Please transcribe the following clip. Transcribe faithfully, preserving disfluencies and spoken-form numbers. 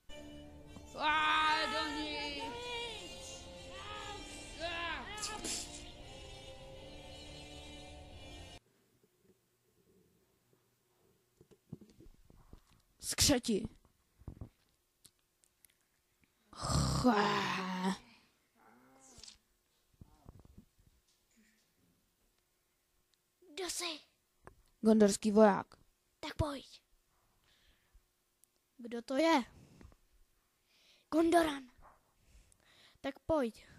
A do ní. Skřeti. Kdo jsi? Gondorský voják. Tak pojď. Kdo to je? Gondoran. Tak pojď.